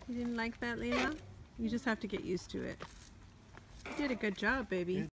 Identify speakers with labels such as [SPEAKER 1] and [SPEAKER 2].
[SPEAKER 1] You didn't like that, Layla? You just have to get used to it. You did a good job, baby.